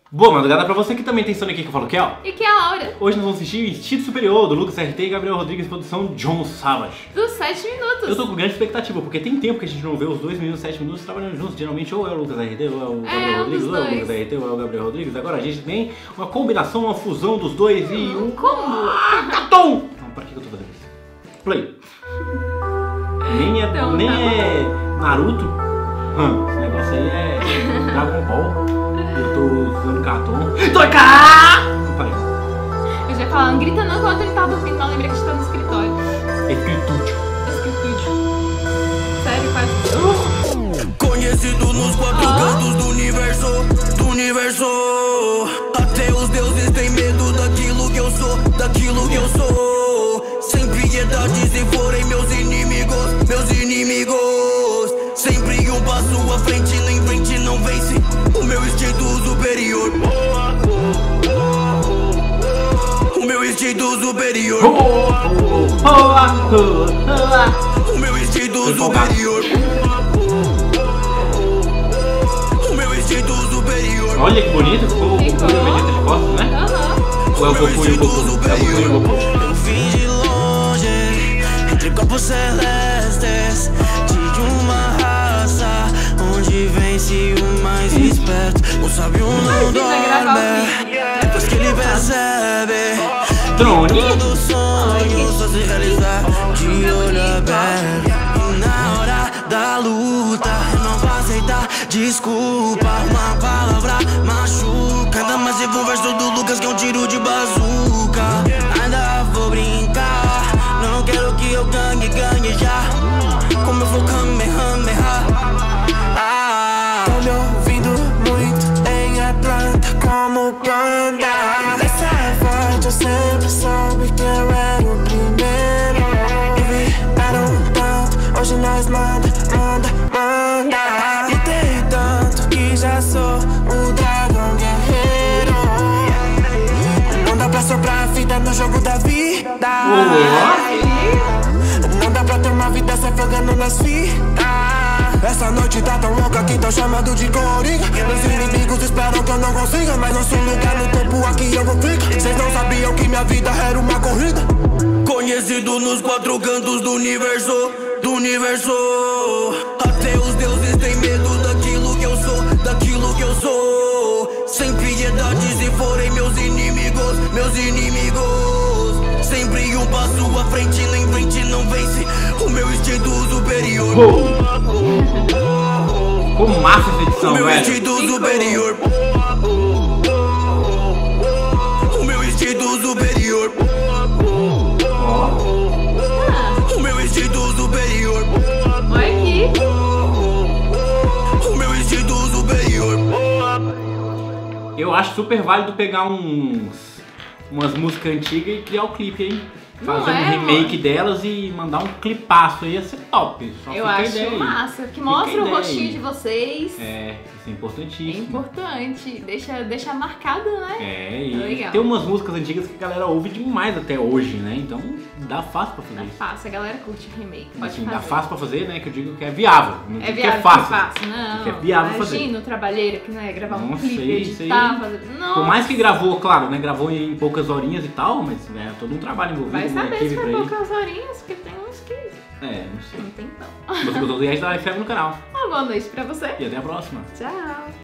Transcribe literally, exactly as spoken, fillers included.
Boa madrugada pra você que também tem Sonic aqui que eu falo que é, ó. E que é a Laura. Hoje nós vamos assistir o Instinto Superior, do Lucas R T e Gabriel Rodrigues, produção John Savage. Dos sete minutos. Eu tô com grande expectativa, porque tem tempo que a gente não vê os dois meninos sete minutos trabalhando juntos. Geralmente ou é o Lucas R T ou é o Gabriel É, um Rodrigues, dos ou é o dois. Lucas R T ou é o Gabriel Rodrigues. Agora a gente tem uma combinação, uma fusão dos dois e um... Combo. Catom! Não, pra que eu tô fazendo isso? Play. Nem é, Então, nem tá é Naruto. Hum, esse negócio aí é Dragon Ball. Eu tô usando cartão. Tô cá! Parei. Eu já ia falar, não grita não quando ele tá dormindo, não lembrei que a gente tá no escritório. Escritúdio. Escritúdio. Sério, quase. Conhecido nos quatro Ah. cantos do universo, do universo. Até os deuses têm medo daquilo que eu sou, daquilo que eu sou. Sem piedade se forem meus inimigos, meus inimigos. Sempre um passo à frente, em frente não vence o meu instinto superior. O meu instinto superior. O meu instinto superior. O meu instinto superior. Olha que bonito, ficou o Ficou. Vegeta de costas, né? Aham. Ou é o Goku e o Goku? É o Goku e o Goku. Eu vim de longe, entre corpos celestes, de uma raça onde vence o mais esperto. O sábio não Imagina gravar o dorme, vídeo. pois que ele percebe Drone. todo sonho só se realizar de olho aberto. E na hora da luta eu não vou aceitar desculpa. Uma palavra machuca, ainda mais se for o verso do Lucas que é um tiro de bazuca. Ainda vou brincar, não quero que eu ganhe, ganhe já. Como eu vou Kamehameha. Ah, tô me ouvindo muito em Atlanta como planta. Nessa parte eu sempre soube que eu era o primeiro. Duvidaram tanto, hoje nós manda, manda, manda. Lutei tanto que já sou o dragão guerreiro. Não dá pra soprar a vida no jogo da vida. Não dá pra ter uma vida se afogando nas fitas. Essa noite tá tão louca que tão chamando de Coringa. Meus inimigos esperam que eu não consiga, mas nosso lugar no topo aqui eu vou ficar. Vocês não sabiam que minha vida era uma corrida. Conhecido nos quatro cantos do universo, do universo. Até os deuses têm medo daquilo que eu sou, daquilo que eu sou. Sem piedade se forem meus inimigos, meus inimigos. Sempre um passo à frente, em frente não vence o meu instinto superior. Ficou massa essa O edição, meu velho. instinto superior. O meu instinto superior. O meu instinto superior. Olha aqui. O meu instinto superior. Eu acho super válido pegar uns umas músicas antigas e criar o clipe aí. Não Fazer um é, remake mano? delas e mandar um clipaço aí, ia ser top. Só Eu fica a acho ideia aí. massa. Que Fica mostra a o ideia rostinho aí. de vocês. É, isso é É importantíssimo. importante. Deixa, deixa marcado, né? É, e Legal. tem umas músicas antigas que a galera ouve demais até hoje, né? Então dá fácil pra fazer Dá isso. fácil, a galera curte remake. Pode Assim, fazer. dá fácil pra fazer, né? Que eu digo que é viável. Não É digo viável, que é fácil. fácil. Não, Que é viável fazer. imagina o trabalheiro que não é gravar um Nossa, clipe, isso aí- editar, fazer... Nossa. Por mais que gravou, claro, né? Gravou em poucas horinhas e tal, mas é todo um trabalho envolvido. Vai uma saber equipe se pra foi ele. poucas horinhas, porque tem uns que É, não sei. não tem não. Se você gostou do resto, dá like no canal. Uma boa noite pra você. E até a próxima. Tchau.